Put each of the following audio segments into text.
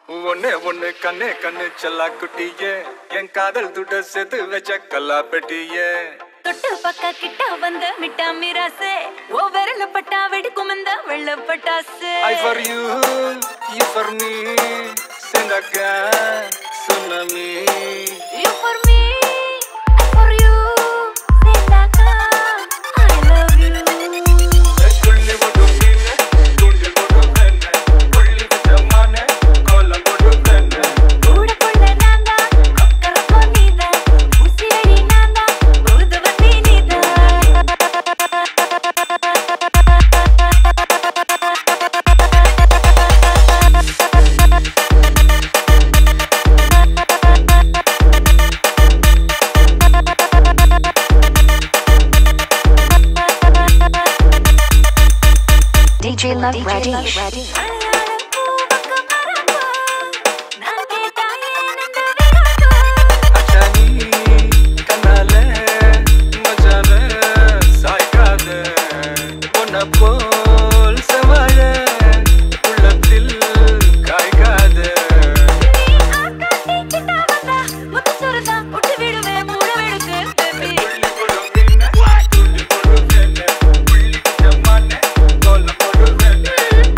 ஒன்னே ஒன்னு கண்ணே கண்ணு செல்லா குட்டியே என் காதல் துட்ட சேர்த்து வச்ச கல்லா பெட்டியே தொட்டு பக்க கிட்ட வந்த மிட்டா மிராசே ஓ விரல பட்டா வெடிக்கும் இந்த வெள்ள பட்டாசு I for you for me சேர்ந்தாக்க சுனமி You for me I for you சேர்ந்தாக்க I love you கொள்ளி போட்டு மீனே தூண்டில் போட்டு வேணே கொள்ளி விட்ட மானே கோலம் போட்டு வேணே கூட கொள்ள நான்தா கொக்கரக்கோ நீதா உசியடி நான்தா ஊதுவத்தி நீதா DJ Love Ready. அச்சானி கண்ணாலே மஜாலே சாய்க்காதே பொன்ன போல் செவாழ உள்ளத்தில் காய்க்காதே கொள்ளி போட்டு மீனே தூண்டில் போட்டு வேணே கொள்ளி விட்ட மானே கோலம் போட்டு வேணே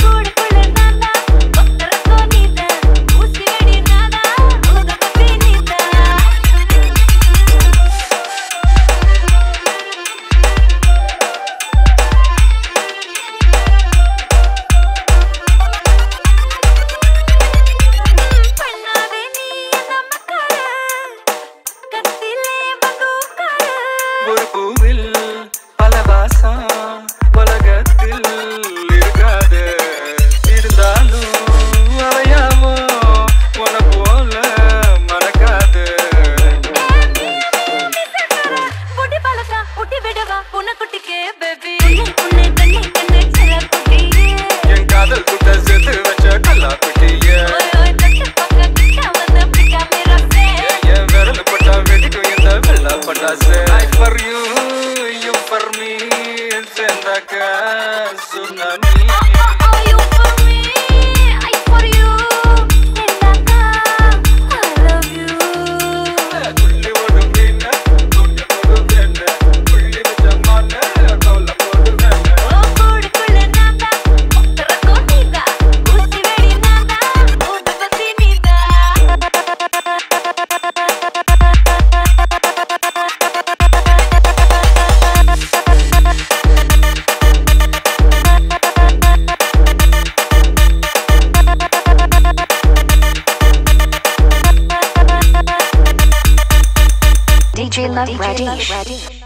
ஒரு பூவில் பல வாசம் உலகத்தில் இருக்காது இருந்தாலும் அவையாவோ உன போல மறக்காது என் காதல் குட்ட சேர்த்து வச்ச கல்லா குட்டிய என் விரல் பட்டா வெடிக்கும் இந்த வெள்ளா பட்டாசு I for you for me சேர்ந்தாக்க சுனாமி புள்ளி ஓடு மீனே தூண்டில் போடு வேணே புள்ளி விட்ட மானே கோலம் போடு வேணே DJ Love Ready.